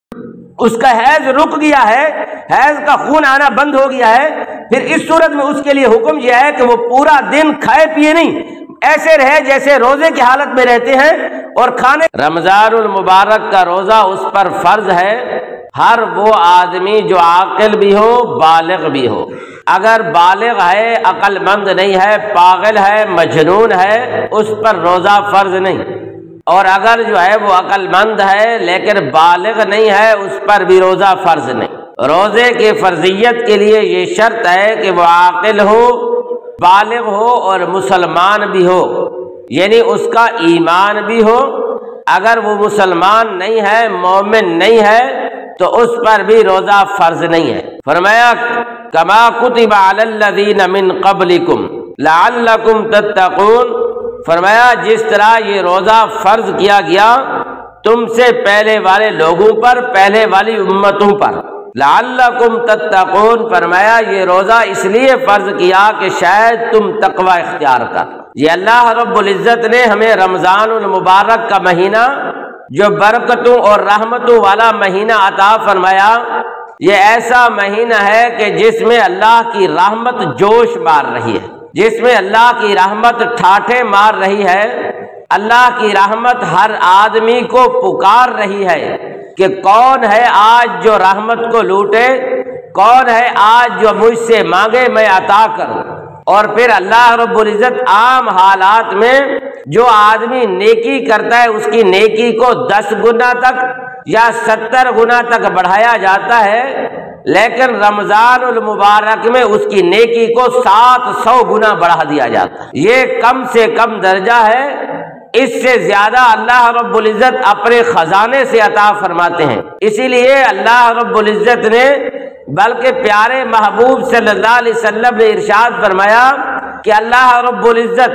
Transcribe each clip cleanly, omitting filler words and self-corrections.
اس کا حیض رک گیا ہے، حیض کا خون آنا بند ہو گیا ہے، پھر اس صورت میں اس کے لیے حکم یہ ہے کہ وہ پورا دن کھائے پیے نہیں، ایسے رہے جیسے روزے کی حالت میں رہتے ہیں اور کھانے۔ رمضان المبارک کا روزہ اس پر فرض ہے، ہر وہ آدمی جو عاقل بھی ہو، بالغ بھی ہو۔ اگر بالغ ہے، عقل مند نہیں ہے، پاگل ہے، مجنون ہے، اس پر روزہ فرض نہیں، اور اگر جو ہے وہ عقل مند ہے لیکن بالغ نہیں ہے، اس پر بھی روزہ فرض نہیں۔ روزے کی فرضیت کے لیے یہ شرط ہے کہ وہ عاقل ہو، بالغ ہو اور مسلمان بھی ہو، یعنی اس کا ایمان بھی ہو۔ اگر وہ مسلمان نہیں ہے، مومن نہیں ہے، تو اس پر بھی روزہ فرض نہیں ہے۔ فرمایا کما کتب علی الذین من قبلکم لعلکم تتقون، فرمایا جس طرح یہ روزہ فرض کیا گیا تم سے پہلے والے لوگوں پر، پہلے والی امتوں پر۔ لعلکم تتقون، فرمایا یہ روزہ اس لیے فرض کیا کہ شاید تم تقوی اختیار کر۔ یہ اللہ رب العزت نے ہمیں رمضان المبارک کا مہینہ جو برکتوں اور رحمتوں والا مہینہ عطا فرمایا، یہ ایسا مہینہ ہے کہ جس میں اللہ کی رحمت جوش مار رہی ہے، جس میں اللہ کی رحمت ٹھاٹھے مار رہی ہے، اللہ کی رحمت ہر آدمی کو پکار رہی ہے کہ کون ہے آج جو رحمت کو لوٹے، کون ہے آج جو مجھ سے مانگے میں عطا کروں۔ اور پھر اللہ رب العزت عام حالات میں جو آدمی نیکی کرتا ہے اس کی نیکی کو 10 گنا تک یا 70 گنا تک بڑھایا جاتا ہے، لیکن رمضان المبارک میں اس کی نیکی کو 700 گنا بڑھا دیا جاتا ہے۔ یہ کم سے کم درجہ ہے، اس سے زیادہ اللہ رب العزت اپنے خزانے سے عطا فرماتے ہیں۔ اسی لیے اللہ رب العزت نے بلکہ پیارے محبوب صلی اللہ علیہ وسلم نے ارشاد فرمایا کہ اللہ رب العزت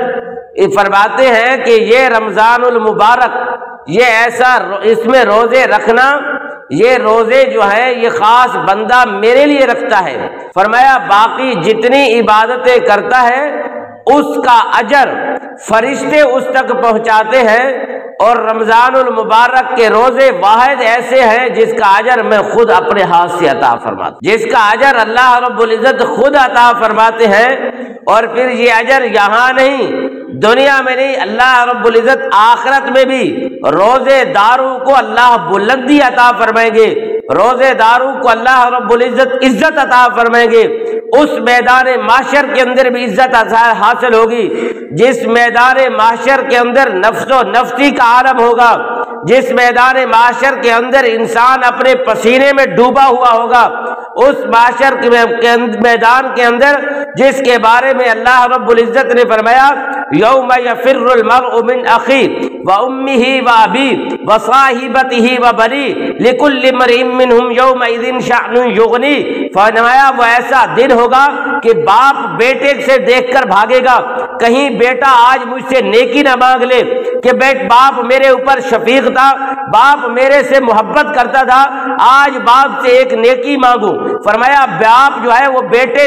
فرماتے ہیں کہ یہ رمضان المبارک، یہ ایسا اس میں روزے رکھنا، یہ روزے جو ہے یہ خاص بندہ میرے لیے رکھتا ہے۔ فرمایا باقی جتنی عبادتیں کرتا ہے اس کا اجر فرشتے اس تک پہنچاتے ہیں، اور رمضان المبارک کے روزے واحد ایسے ہیں جس کا اجر میں خود اپنے ہاتھ سے عطا فرماتا ہوں، جس کا اجر اللہ رب العزت خود عطا فرماتے ہیں۔ اور پھر یہ اجر یہاں نہیں، دنیا میں نہیں، اللہ رب العزت آخرت میں بھی روزے داروں کو اللہ بلندی عطا فرمائیں گے، روزے داروں کو اللہ رب العزت عزت عطا فرمائیں گے۔ اس میدان محشر کے اندر بھی عزت حاصل ہوگی، جس میدان محشر کے اندر نفس و نفسی کا عالم ہوگا، جس میدان محشر کے اندر انسان اپنے پسینے میں ڈوبا ہوا ہوگا، اس محشر کے میدان کے اندر جس کے بارے میں اللہ رب العزت نے فرمایا یوم یفر المرء من اخیہ وامہ وابیہ وصاحبتہ وبنیہ لکل امرئ منہم یومئذ شأن یغنیہ، فرمایا وہ ایسا دن ہوگا کہ باپ بیٹے سے دیکھ کر بھاگے گا، کہیں بیٹا آج مجھ سے نیکی نہ مانگ لے کہ باپ میرے اوپر شفیق تھا، باپ میرے سے محبت کرتا تھا، آج باپ سے ایک نیکی مانگوں۔ فرمایا باپ جو ہے وہ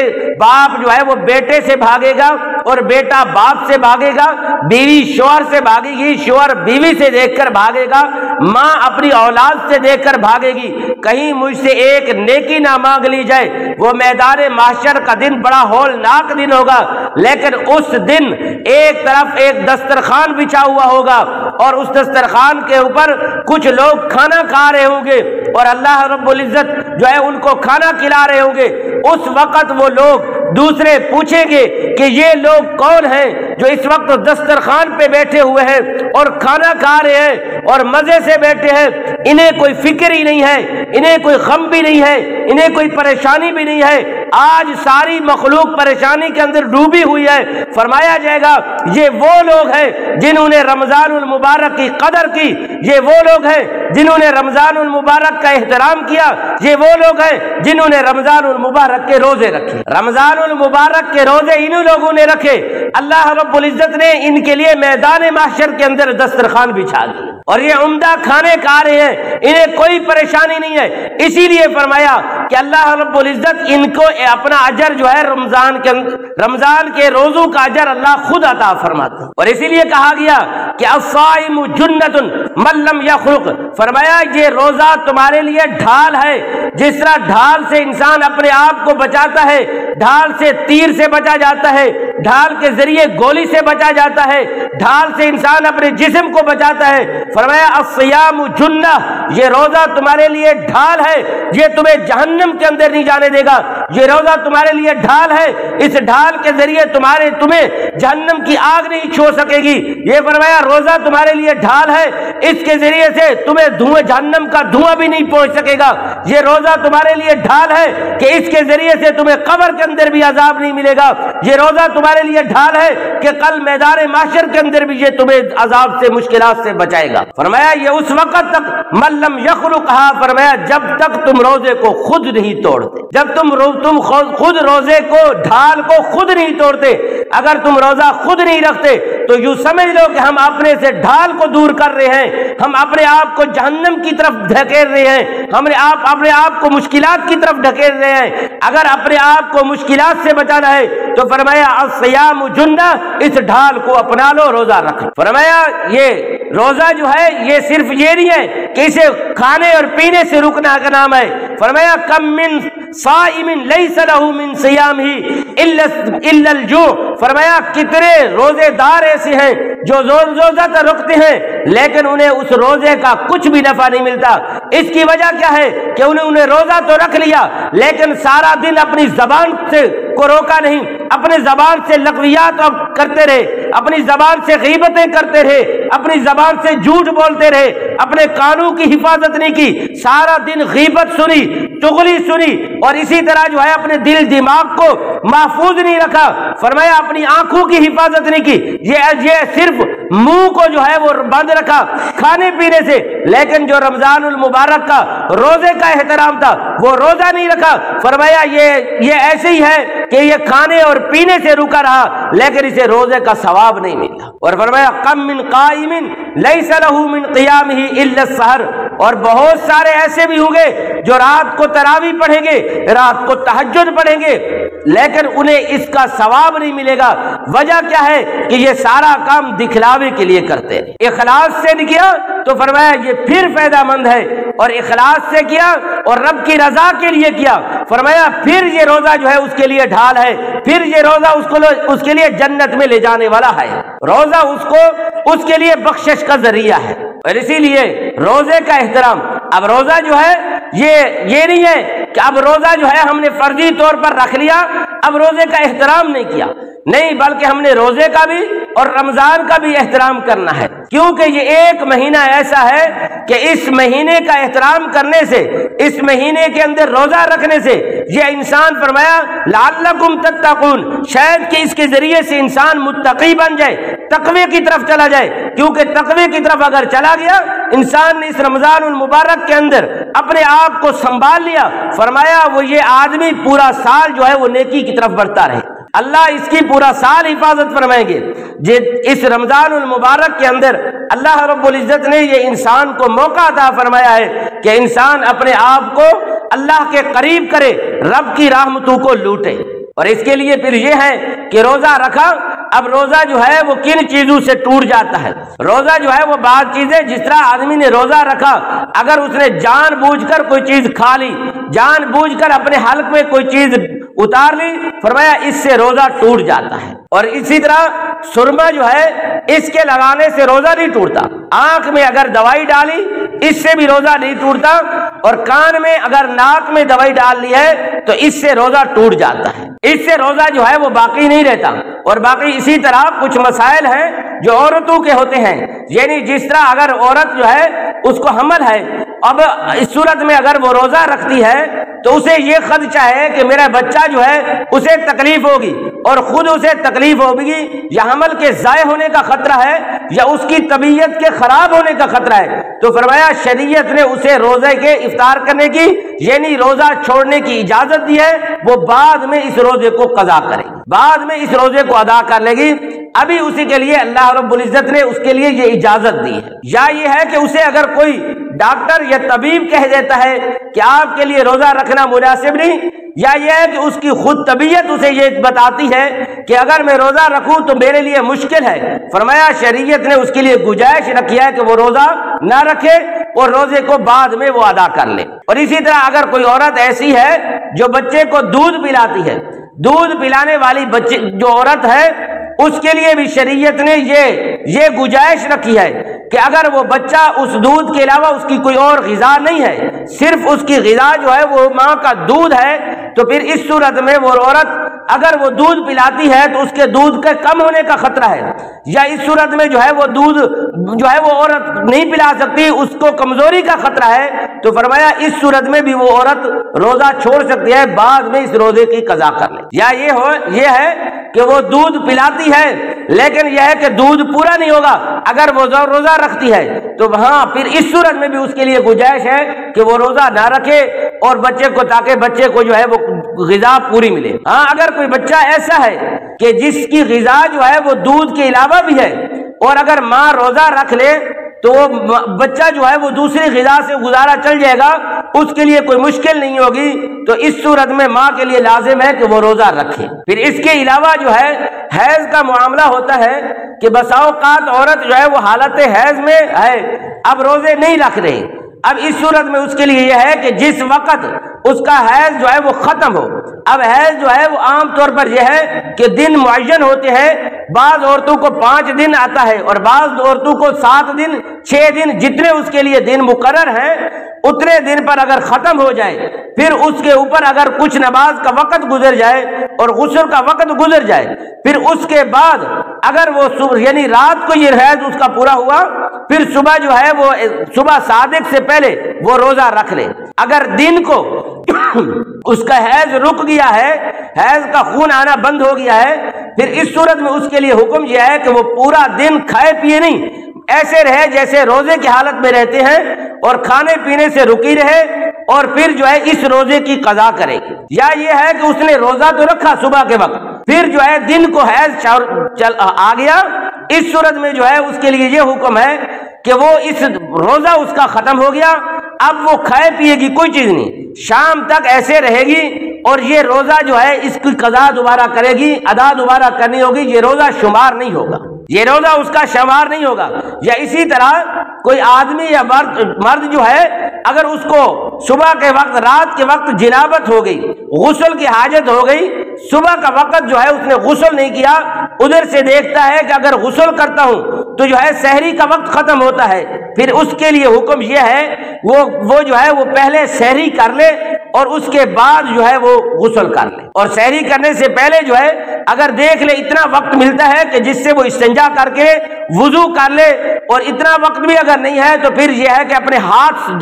بیٹے سے بھاگے گا، اور بیٹا باپ سے بھاگے گا، بیوی شوہر سے بھاگے گی، شوہر بیوی سے دیکھ کر بھاگے گا، ماں اپنی اولاد سے دیکھ کر بھاگے گی، کہیں مجھ سے ایک نیکی نہ مانگ لی جائے۔ وہ میدان محشر کا دن بڑا ہولناک دن ہوگا، لیکن اس دن ایک طرف ایک دسترخوان بچھا ہوا ہوگا، اور اس دسترخوان کے اوپر کچھ لوگ کھانا کھا رہے ہوں گے، اور اللہ رب العزت جو ہے ان کو کھانا کھلا رہے ہوں گے۔ اس وقت وہ لوگ دوسرے پوچھیں گے کہ یہ لوگ کون ہیں جو اس وقت دسترخوان پہ بیٹھے ہوئے ہیں اور کھانا کھا رہے ہیں اور مزے سے بیٹھے ہیں، انہیں کوئی فکر ہی نہیں ہے، انہیں کوئی غم بھی نہیں ہے، انہیں کوئی پریشانی بھی نہیں ہے، آج ساری مخلوق پریشانی کے اندر ڈوبی ہوئی ہے۔ فرمایا جائے گا یہ وہ لوگ ہیں جنہوں نے رمضان المبارک کی قدر کی، یہ وہ لوگ ہیں جنہوں نے رمضان المبارک کا احترام کیا، یہ وہ لوگ ہیں جنہوں نے رمضان المبارک کے روزے رکھے۔ رمضان المبارک کے روزے انہوں لوگوں نے رکھے، اللہ رب العزت نے ان کے لیے میدان محشر کے اندر دسترخوان بچھا دی، اور یہ عمدہ کھانے کھا رہے ہیں، انہیں کوئی پریشانی نہیں ہے۔ اسی لیے فرمایا کہ اللہ رب العزت ان کو اپنا اجر جو ہے رمضان کے روزوں کا اجر اللہ خود عطا فرماتا ہے، اور اسی لیے کہا گیا کہ الصائم جنۃ من لم یخرق، فرمایا یہ روزہ تمہارے لیے ڈھال ہے، جس طرح ڈھال سے انسان اپنے آپ کو بچاتا ہے، ڈھال سے تیر سے بچا جاتا ہے، ڈھال کے ذریعے گولی سے بچا جاتا ہے، ڈھال سے انسان اپنے جسم کو بچاتا ہے، فرمایا الصیام جنہ، یہ روزہ تمہارے لیے ڈھال ہے، یہ تمہیں جہنم کے اندر نہیں جانے دے گا، یہ روزہ تمہارے لیے ڈھال ہے، اس ڈھال کے ذریعے تمہیں جہنم کی آگ نہیں چھو سکے گی، یہ فرمایا روزہ تمہارے لیے ڈھال ہے، اس کے ذریعے سے تمہیں جہنم کا دھواں بھی نہیں پہنچ سکے گا، یہ روزہ تمہارے لیے ڈھال ہے کہ اس کے ذریعے سے تمہیں قبر کے اندر بھی عذاب نہیں ملے گا، یہ روزہ تمہارے لیے ڈھال ہے کہ کل میدان محشر کے اندر بھی یہ تمہیں عذاب سے مشکلات سے بچائے گا۔ فرمایا یہ اس وقت تک من لم یخرقھا، فرمایا جب تک تم روزے کو خود نہیں توڑتے، جب تم خود روزے کو ڈھال کو خود نہیں توڑتے، اگر تم روزہ خود نہیں رکھتے تو یوں سمجھ لو کہ ہم اپنے سے ڈھال کو دور کر رہے ہیں، ہم اپنے آپ کو جہنم کی طرف دھکیل رہے ہیں، ہم اپنے آپ کو مشکلات کی طرف دھکیل رہے ہیں۔ اگر اپنے آپ کو مشکلات سے بچانا ہے تو فرمایا الصیام جنہ، اس ڈھال کو اپنا لو، روزہ رکھو۔ فرمایا یہ روزہ جو ہے یہ صرف یہ نہیں ہے کہ اسے کھانے اور پینے سے رکنا کا نام ہے، فرمایا کم من صائم لیس لہ من صیامہ الا الجوع، فرمایا کتنے روزے دار ایسے ہیں جو روزہ تو رکھتے ہیں لیکن انہیں اس روزے کا کچھ بھی نفع نہیں ملتا۔ اس کی وجہ کیا ہے کہ انہوں نے روزہ تو رکھ لیا لیکن سارا دن اپنی زبان سے کو روکا نہیں، اپنی زبان سے لغویات کرتے رہے، اپنی زبان سے غیبتیں کرتے رہے، اپنی زبان سے جھوٹ بولتے رہے، اپنے کانوں کی حفاظت نہیں کی، سارا دن غیبت سنی، چغلی سنی، اور اسی طرح جو ہے اپنے دل دماغ کو محفوظ نہیں رکھا، فرمایا اپنی آنکھوں کی حفاظت نہیں کی، یہ صرف منہ کو جو ہے وہ بند رکھا کھانے پینے سے، لیکن جو رمضان المبارک کا روزے کا احترام تھا وہ روزہ نہیں رکھا، فرمایا یہ ایسے ہی ہے کہ یہ کھانے اور پینے سے رکا رہا لیکن اسے روزے کا ثواب نہیں ملا۔ اور فرمایا کم من قائم لیس لہ من قیامہ الا السحر، اور بہت سارے ایسے بھی ہوں گے جو رات کو تراویح پڑھیں گے، رات کو تہجد پڑھیں گے لیکن انہیں اس کا ثواب نہیں ملے گا۔ وجہ کیا ہے کہ یہ سارا کام دکھلاوے کے لیے کرتے ہیں، اخلاص سے نہیں کیا تو فرمایا یہ پھر فائدہ مند ہے، اور اخلاص سے کیا اور رب کی رضا کے لیے کیا، فرمایا پھر یہ روزہ جو ہے اس کے لیے ڈھال ہے، پھر یہ روزہ اس کے لیے جنت میں لے جانے والا ہے، روزہ اس کے لیے بخشش کا ذریعہ ہے۔ اور اسی لیے روزے کا احترام، اب روزہ جو ہے یہ نہیں ہے کہ اب روزہ جو ہے ہم نے فرضی طور پر رکھ لیا اب روزے کا احترام نہیں کیا، نہیں بلکہ ہم نے روزے کا بھی اور رمضان کا بھی احترام کرنا ہے، کیونکہ یہ ایک مہینہ ایسا ہے کہ اس مہینے کا احترام کرنے سے، اس مہینے کے اندر روزہ رکھنے سے یہ انسان فرمایا لعلکم تتقون، شاید کہ اس کے ذریعے سے انسان متقی بن جائے، تقوی کی طرف چلا جائے، کیونکہ تقوی کی طرف اگر چلا گیا انسان نے اس رمضان المبارک کے اندر اپنے آپ کو سنبھال لیا، فرمایا وہ یہ آدمی پورا سال جو ہے وہ نیکی کی طرف بڑھتا رہے، اللہ اس کی پورا سال حفاظت فرمائیں گے۔ اس رمضان المبارک کے اندر اللہ رب العزت نے یہ انسان کو موقع عطا فرمایا ہے کہ انسان اپنے آپ کو اللہ کے قریب کرے، رب کی رحمتوں کو لوٹے، اور اس کے لیے پھر یہ ہے کہ روزہ رکھا، اب روزہ جو ہے وہ کن چیزوں سے ٹوٹ جاتا ہے، روزہ جو ہے وہ بعض چیزیں، جس طرح آدمی نے روزہ رکھا اگر اس نے جان بوجھ کر کوئی چیز کھا لی، جان بوجھ کر اپنے حلق میں کوئی چیز اتار لی، فرمایا اس سے روزہ ٹوٹ جاتا ہے۔ اور اسی طرح سرما جو ہے اس کے لگانے سے روزہ نہیں ٹوٹتا، آنکھ میں اگر دوائی ڈالی اس سے بھی روزہ نہیں ٹوٹتا، اور کان میں اگر ناک میں دوائی ڈال لی ہے تو اس سے روزہ ٹوٹ جاتا ہے، اس سے روزہ جو ہے وہ باقی نہیں رہتا۔ اور باقی اسی طرح کچھ مسائل ہیں جو عورتوں کے ہوتے ہیں، یعنی جس طرح اگر عورت جو ہے اس کو حمل ہے، اب اس صورت میں اگر وہ روزہ رکھتی ہے تو اسے یہ خدشہ ہے کہ میرا بچہ جو ہے اسے تکلیف ہوگی، اور خود اسے تکلیف ہوگی، یا حمل کے ضائع ہونے کا خطرہ ہے یا اس کی طبیعت کے خراب ہونے کا خطرہ ہے، تو فرمایا شریعت نے اسے روزے کے افطار کرنے کی یعنی روزہ چھوڑنے کی اجازت دی ہے، وہ بعد میں اس روزے کو قضا کرے گی، بعد میں اس روزے کو ادا کر لے گی، ابھی اسی کے لیے اللہ رب العزت نے اس کے لیے یہ اجازت دی ہے۔ یا یہ ہے کہ اسے اگر کوئی ڈاکٹر یا طبیب کہہ دیتا ہے کہ آپ کے لیے روزہ رکھنا مناسب نہیں، یا یہ ہے کہ اس کی خود طبیعت اسے یہ بتاتی ہے کہ اگر میں روزہ رکھوں تو میرے لیے مشکل ہے، فرمایا شریعت نے اس کے لیے گنجائش رکھی ہے کہ وہ روزہ نہ رکھے اور روزے کو بعد میں وہ ادا کر لے۔ اور اسی طرح اگر کوئی عورت ایسی ہے جو بچے کو دودھ پلاتی ہے، دودھ پلانے والی بچے جو عورت ہے، اس کے لیے بھی شریعت نے یہ گنجائش رکھی ہے کہ اگر وہ بچہ اس دودھ کے علاوہ اس کی کوئی اور غذا نہیں ہے، صرف اس کی غذا جو ہے وہ ماں کا دودھ ہے، تو پھر اس صورت میں وہ عورت اگر وہ دودھ پلاتی ہے تو اس کے دودھ کے کم ہونے کا خطرہ ہے، یا اس صورت میں جو ہے وہ دودھ جو ہے وہ عورت نہیں پلا سکتی، اس کو کمزوری کا خطرہ ہے، تو فرمایا اس صورت میں بھی وہ عورت روزہ چھوڑ سکتی ہے، بعد میں اس روزے کی قضا کر لے۔ یا یہ ہے کہ وہ دودھ پلاتی ہے لیکن یہ ہے کہ دودھ پورا نہیں ہوگا، اگر وہ روزہ رکھتی ہے تو ہاں پھر اس صورت میں بھی اس کے لیے گنجائش ہے کہ وہ روزہ نہ رکھے اور بچے کو، تاکہ بچے کو جو ہے وہ غذا پوری ملے۔ ہاں اگر کوئی بچہ ایسا ہے کہ جس کی غذا جو ہے وہ دودھ کے علاوہ بھی ہے، اور اگر ماں روزہ رکھ لے تو وہ بچہ جو ہے وہ دوسری غذا سے گزارا چل جائے گا، اس کے لیے کوئی مشکل نہیں ہوگی، تو اس صورت میں ماں کے لیے لازم ہے کہ وہ روزہ رکھے۔ پھر اس کے علاوہ جو ہے حیض کا معاملہ ہوتا ہے کہ بسا اوقات عورت جو ہے وہ حالت حیض میں ہے، اب روزے نہیں رکھ رہے، اب اس صورت میں اس کے لیے یہ ہے کہ جس وقت اس کا حیض جو ہے وہ ختم ہو، اب حیض جو ہے وہ عام طور پر یہ ہے کہ دن معین ہوتے ہیں، بعض عورتوں کو 5 دن آتا ہے اور بعض عورتوں کو 7 دن 6 دن، جتنے اس کے لیے دن مقرر ہیں اتنے دن پر اگر ختم ہو جائے، پھر اس کے اوپر اگر کچھ نماز کا وقت گزر جائے اور غسل کا وقت گزر جائے، پھر اس کے بعد اگر وہ یعنی رات کو یہ حیض اس کا پورا ہوا، پھر صبح جو ہے وہ صبح صادق سے پہلے وہ روزہ رکھ لے۔ اگر دن کو اس کا حیض رک گیا ہے، حیض کا خون آنا بند ہو گیا ہے، پھر اس صورت میں اس کے لیے حکم یہ ہے کہ وہ پورا دن کھائے پیے نہیں، ایسے رہے جیسے روزے کی حالت میں رہتے ہیں، اور کھانے پینے سے رکی رہے، اور پھر جو ہے اس روزے کی قضا کرے۔ یا یہ ہے کہ اس نے روزہ تو رکھا صبح کے وقت، پھر جو ہے دن کو حیض آ گیا، اس صورت میں جو ہے اس کے لیے یہ حکم ہے کہ وہ اس روزہ اس کا ختم ہو گیا، اب وہ کھائے پیے گی کوئی چیز نہیں، شام تک ایسے رہے گی، اور یہ روزہ جو ہے اس کی قضا دوبارہ کرے گی، ادا دوبارہ کرنی ہوگی، یہ روزہ شمار نہیں ہوگا، یہ روزہ اس کا شمار نہیں ہوگا۔ یا اسی طرح کوئی آدمی یا مرد جو ہے اگر اس کو صبح کے وقت، رات کے وقت جنابت ہو گئی، غسل کی حاجت ہو گئی، صبح کا وقت جو ہے اس نے غسل نہیں کیا، ادھر سے دیکھتا ہے کہ اگر غسل کرتا ہوں تو جو ہے سحری کا وقت ختم ہوتا ہے، پھر اس کے لیے حکم یہ ہے وہ جو ہے وہ پہلے سحری کر لے اور اس کے بعد جو ہے وہ غسل کر لے، اور سحری کرنے سے پہلے جو ہے اگر دیکھ لے اتنا وقت ملتا ہے کہ جس سے وہ استنجا کر کے وضو کر لے، اور اتنا وقت بھی اگر نہیں ہے تو پھر یہ ہے کہ اپنے ہاتھ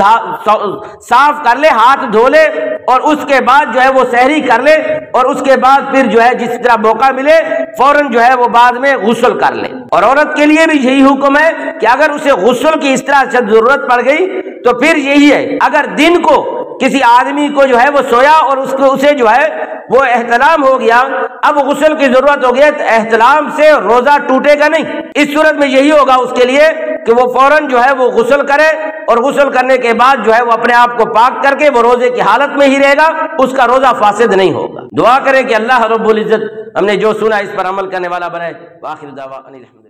صاف کر لے، ہاتھ دھو لے، اور اس کے بعد جو ہے وہ سحری کر لے، اور اس کے بعد پھر جو ہے جس طرح موقع ملے فوراً جو ہے وہ بعد میں غسل کر لے۔ اور عورت کے لیے بھی یہی حکم ہے کہ اگر اسے غسل کی اس طرح سے ضرورت پڑ گئی تو پھر یہی ہے، اگر دن کو کسی آدمی کو جو ہے وہ سویا اور اسے جو ہے وہ احتلام ہو گیا، اب غسل کی ضرورت ہو گئی، تو احتلام سے روزہ ٹوٹے گا نہیں، اس صورت میں یہی ہوگا اس کے لیے کہ وہ فوراً جو ہے وہ غسل کرے، اور غسل کرنے کے بعد جو ہے وہ اپنے آپ کو پاک کر کے وہ روزے کی حالت میں ہی رہے گا، اس کا روزہ فاسد نہیں ہوگا۔ دعا کریں کہ اللہ رب العزت ہم نے جو سنا اس پر عمل کرنے والا بنائے۔ وآخر دعوانا